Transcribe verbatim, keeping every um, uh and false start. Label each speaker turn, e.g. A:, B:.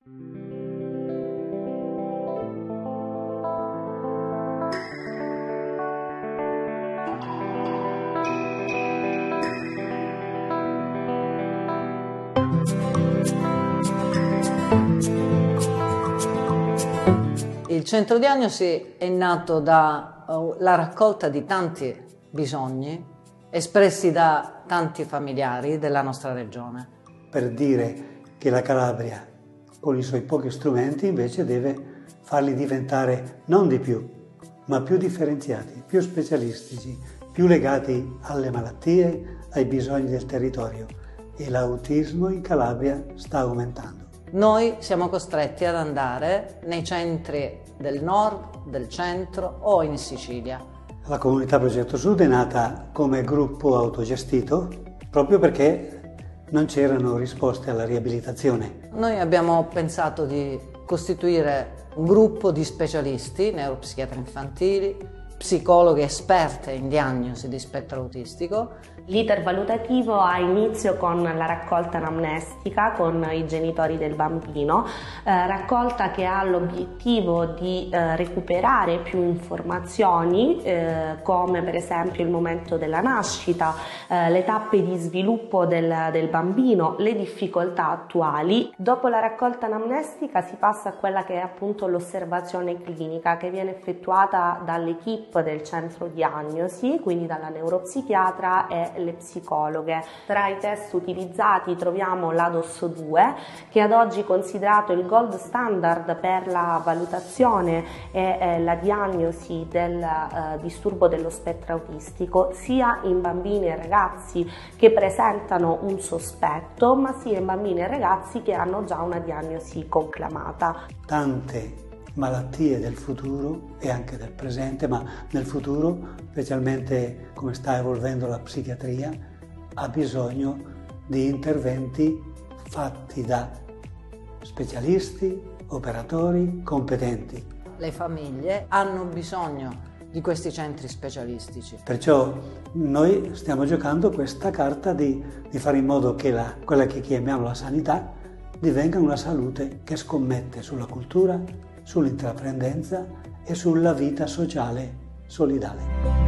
A: Il centro diagnosi è nato dalla raccolta di tanti bisogni espressi da tanti familiari della nostra regione.
B: Per dire che la Calabria, con i suoi pochi strumenti, invece deve farli diventare non di più, ma più differenziati, più specialistici, più legati alle malattie, ai bisogni del territorio. E l'autismo in Calabria sta aumentando.
A: Noi siamo costretti ad andare nei centri del nord, del centro o in Sicilia.
B: La comunità Progetto Sud è nata come gruppo autogestito proprio perché non c'erano risposte alla riabilitazione.
A: Noi abbiamo pensato di costituire un gruppo di specialisti, neuropsichiatri infantili, psicologhe esperte in diagnosi di spettro autistico.
C: L'iter valutativo ha inizio con la raccolta anamnestica con i genitori del bambino, eh, raccolta che ha l'obiettivo di eh, recuperare più informazioni eh, come per esempio il momento della nascita, eh, le tappe di sviluppo del, del bambino, le difficoltà attuali. Dopo la raccolta anamnestica si passa a quella che è appunto l'osservazione clinica che viene effettuata dall'equipe del centro diagnosi, quindi dalla neuropsichiatra e le psicologhe. Tra i test utilizzati troviamo l'A D O S due, che ad oggi è considerato il gold standard per la valutazione e eh, la diagnosi del eh, disturbo dello spettro autistico, sia in bambini e ragazzi che presentano un sospetto, ma sia in bambini e ragazzi che hanno già una diagnosi conclamata.
B: Tante malattie del futuro e anche del presente, ma nel futuro, specialmente come sta evolvendo la psichiatria, ha bisogno di interventi fatti da specialisti, operatori competenti.
A: Le famiglie hanno bisogno di questi centri specialistici.
B: Perciò noi stiamo giocando questa carta di, di fare in modo che la, quella che chiamiamo la sanità divenga una salute che scommette sulla cultura, sull'intraprendenza e sulla vita sociale solidale.